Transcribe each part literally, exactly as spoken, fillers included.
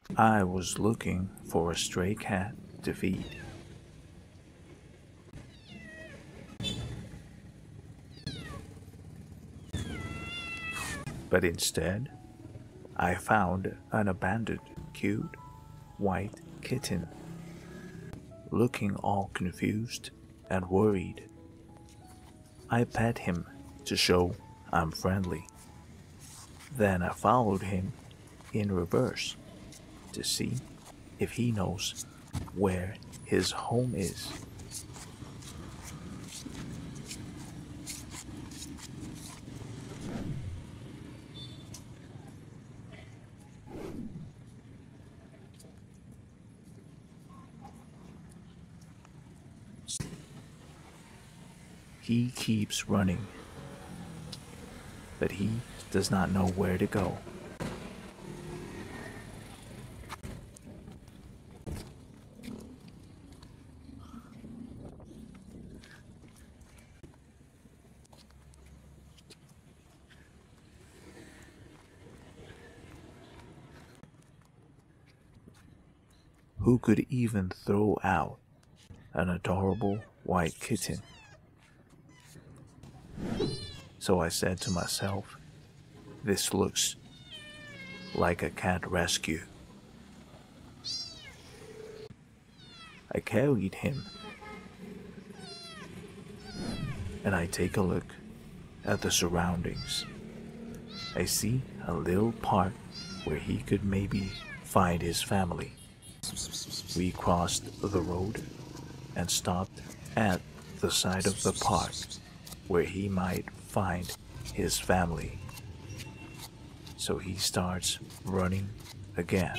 I was looking for a stray cat to feed. But instead, I found an abandoned, cute, white kitten, looking all confused and worried. I pet him to show I'm friendly. Then I followed him in reverse to see if he knows where his home is. He keeps running, but he does not know where to go. Who could even throw out an adorable white kitten? So I said to myself, this looks like a cat rescue. I carried him, and I take a look at the surroundings. I see a little park where he could maybe find his family. We crossed the road and stopped at the side of the park where he might find his family. So he starts running again.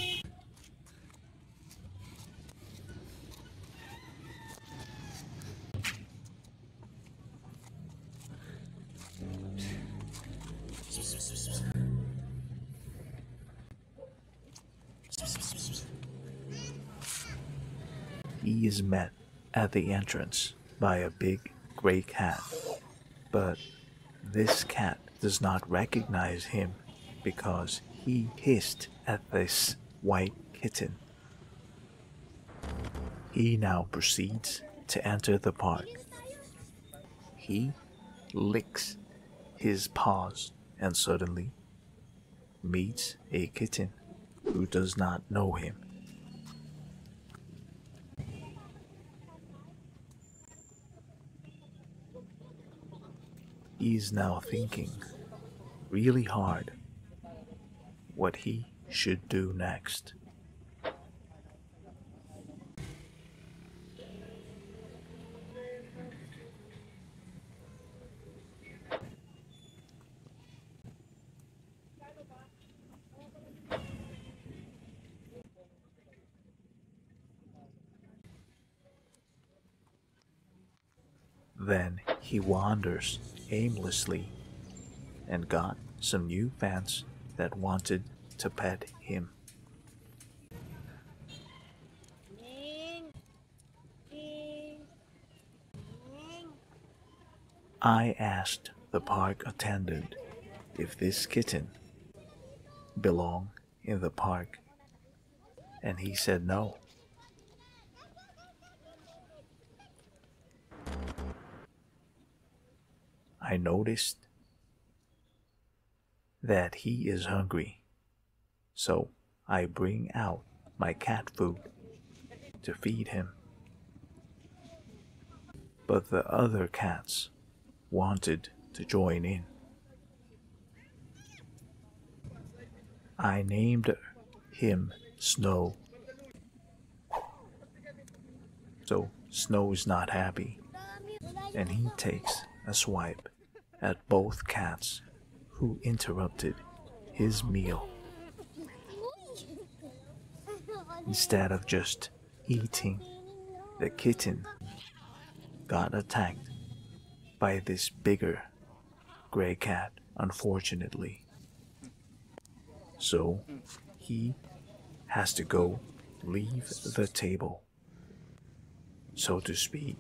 He is met at the entrance by a big gray cat, but this cat does not recognize him because he hissed at this white kitten. He now proceeds to enter the park. He licks his paws and suddenly meets a kitten who does not know him. He's now thinking really hard what he should do next. Then he wanders aimlessly and got some new fans that wanted to pet him. I asked the park attendant if this kitten belonged in the park, and he said no. I noticed that he is hungry, so I bring out my cat food to feed him. But the other cats wanted to join in. I named him Snow. So Snow is not happy, and he takes a swipe at both cats who interrupted his meal. Instead of just eating, the kitten got attacked by this bigger gray cat, unfortunately. So he has to go leave the table, so to speak.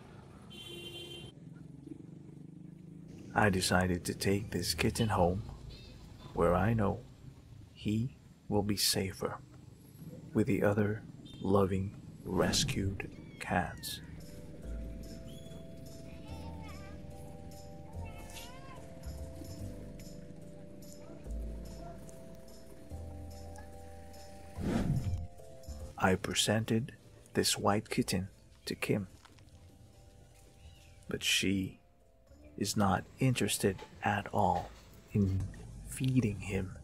I decided to take this kitten home where I know he will be safer with the other loving rescued cats. I presented this white kitten to Kim, but she is not interested at all in feeding him.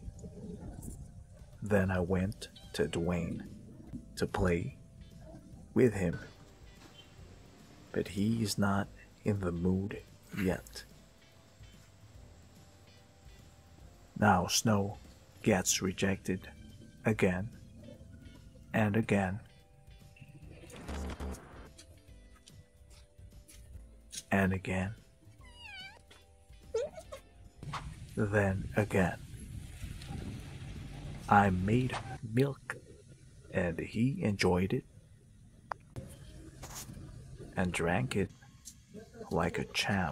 Then I went to Dwayne to play with him, but he is not in the mood yet. Now Snow gets rejected again and again and again, then again. I made milk and he enjoyed it and drank it like a champ.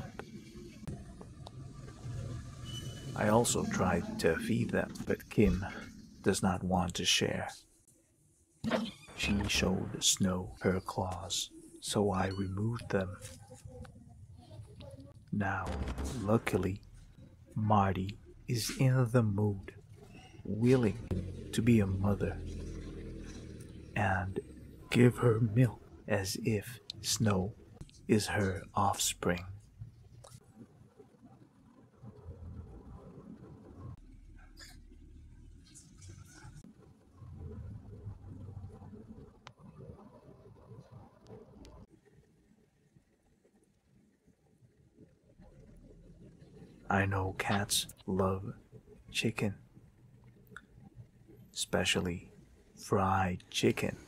I also tried to feed them, but Kim does not want to share. She showed Snow her claws, so I removed them. Now, luckily, Marty is in the mood, willing to be a mother and give her milk as if Snow is her offspring. I know cats love chicken, especially fried chicken.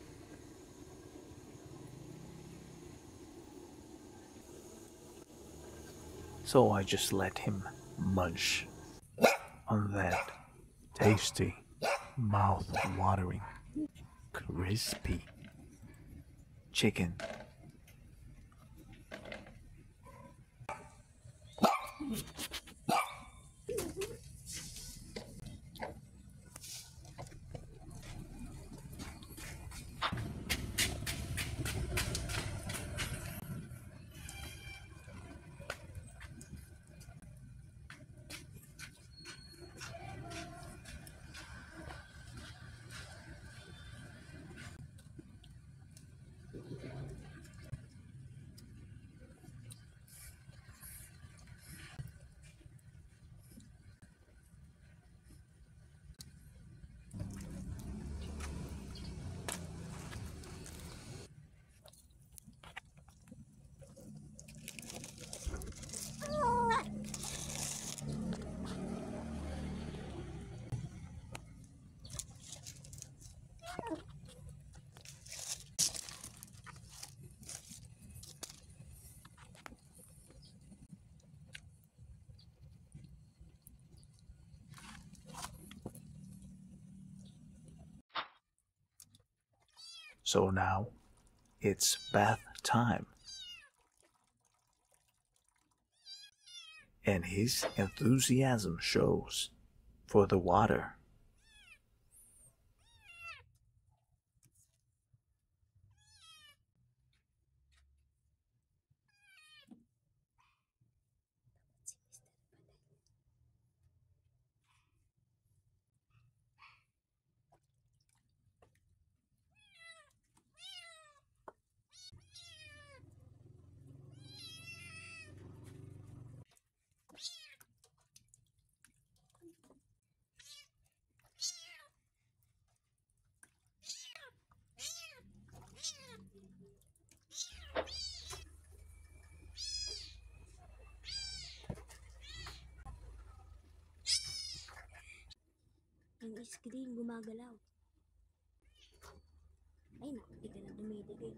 So I just let him munch on that tasty, mouth-watering, crispy chicken. So now it's bath time, and his enthusiasm shows for the water. Ang screen gumagalaw. Ay, naku, di ka na dumidigay.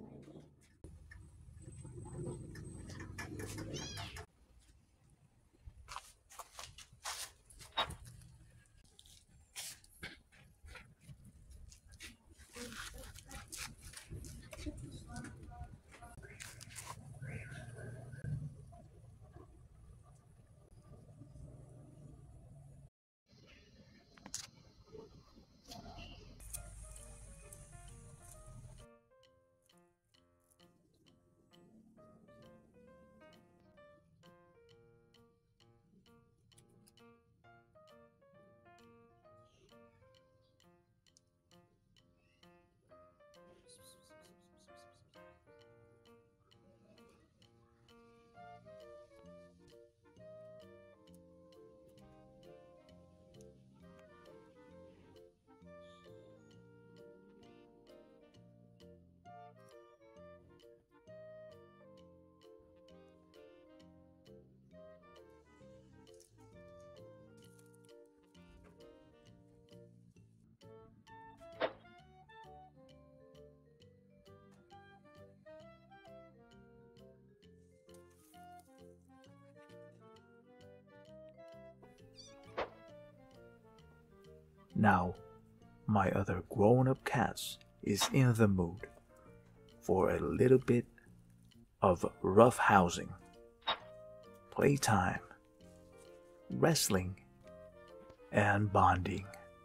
Now, my other grown-up cats is in the mood for a little bit of rough housing, playtime, wrestling, and bonding.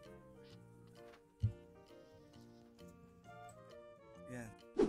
Yeah.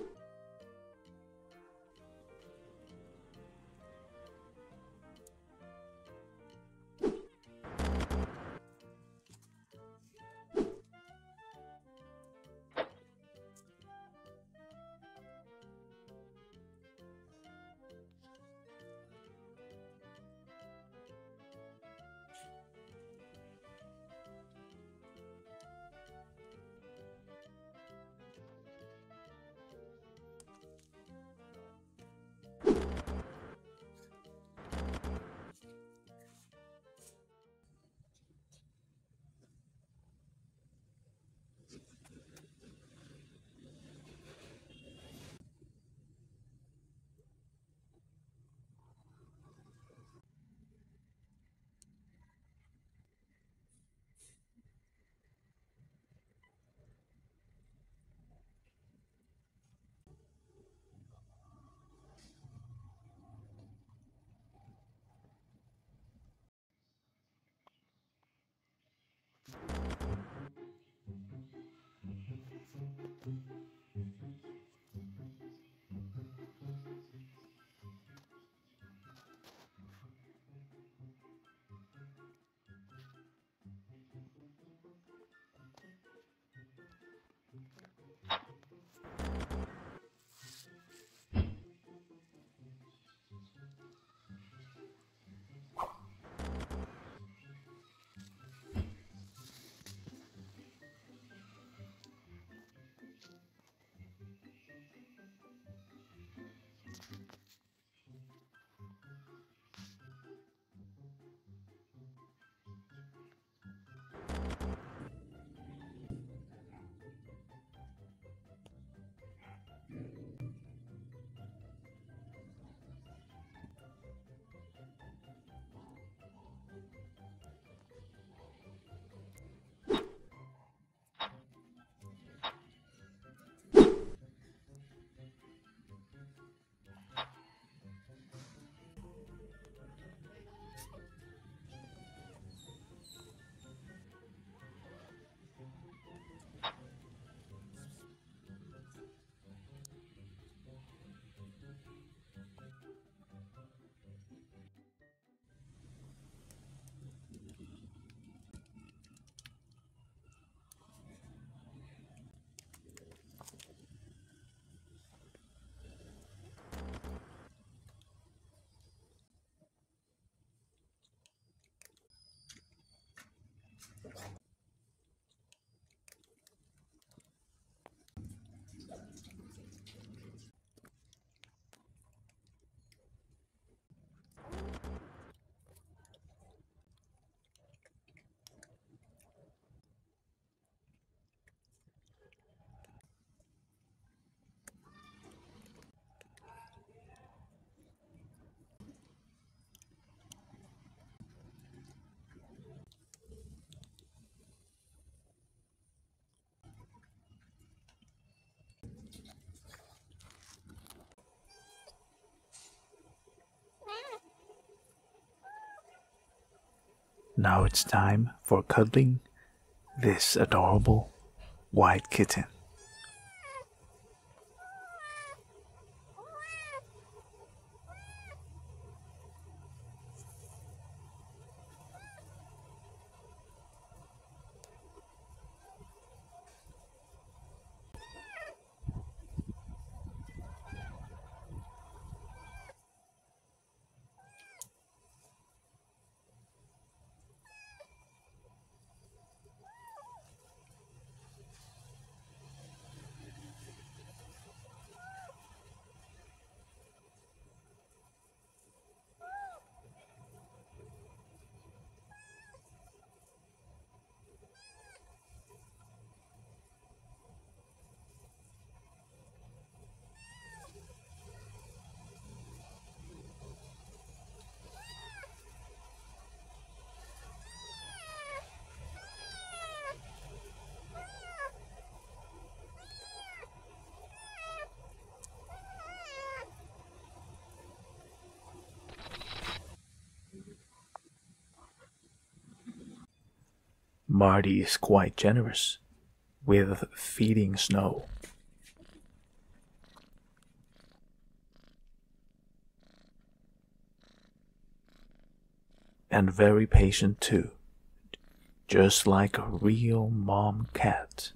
Now it's time for cuddling this adorable white kitten. Marty is quite generous with feeding Snow. And very patient too, just like a real mom cat.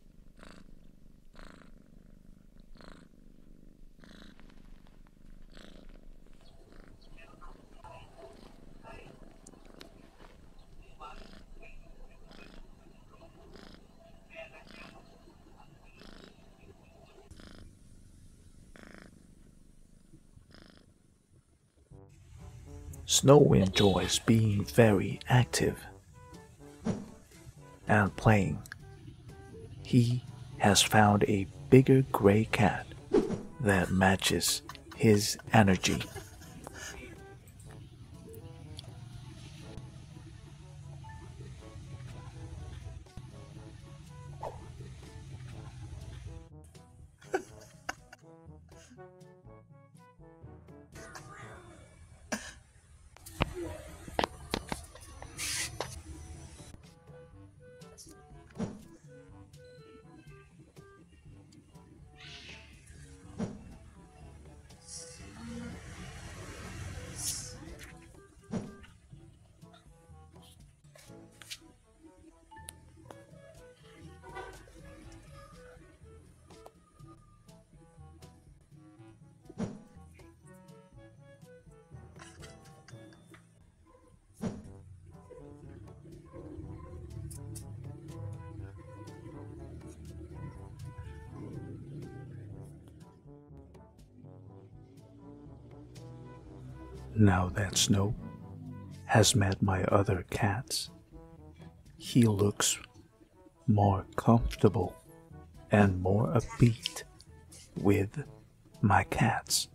Snow enjoys being very active and playing. He has found a bigger gray cat that matches his energy. Now that Snow has met my other cats, he looks more comfortable and more upbeat with my cats.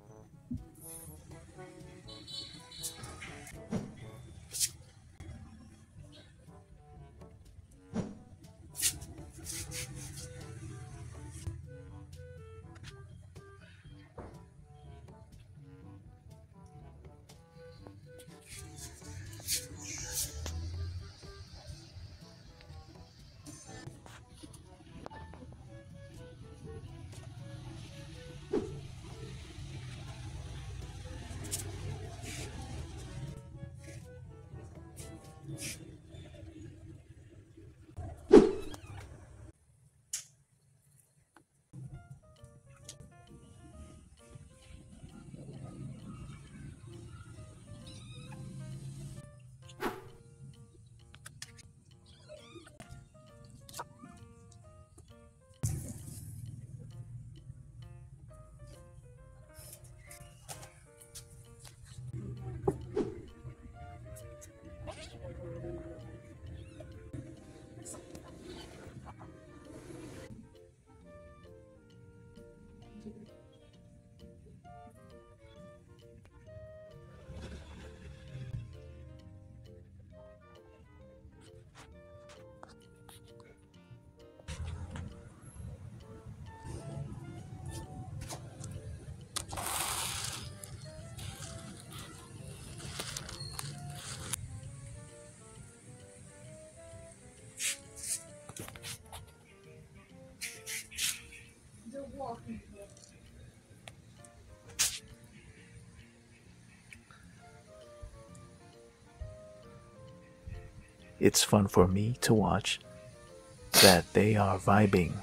It's fun for me to watch that they are vibing.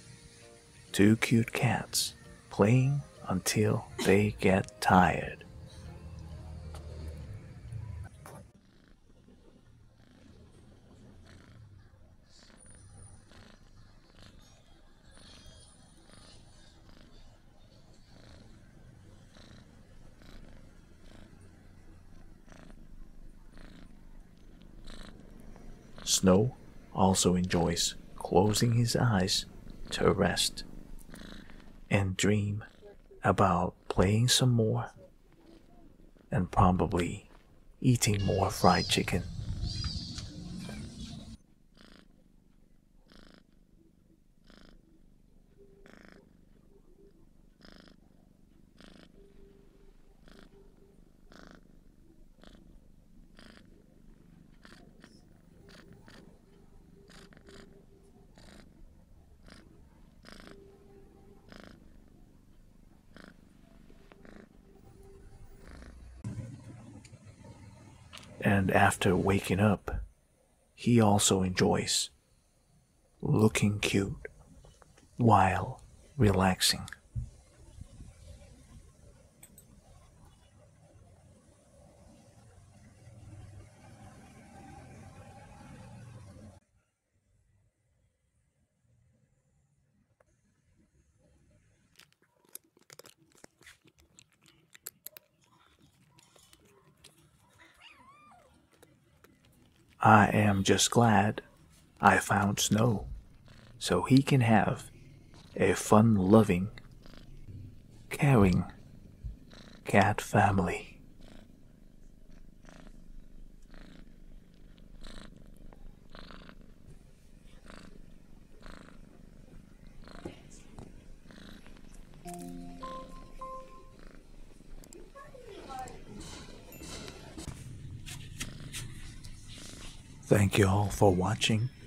Two cute cats playing until they get tired. Snow also enjoys closing his eyes to rest and dream about playing some more and probably eating more fried chicken. And after waking up, he also enjoys looking cute while relaxing. I am just glad I found Snow so he can have a fun-loving, caring cat family. Thank you all for watching.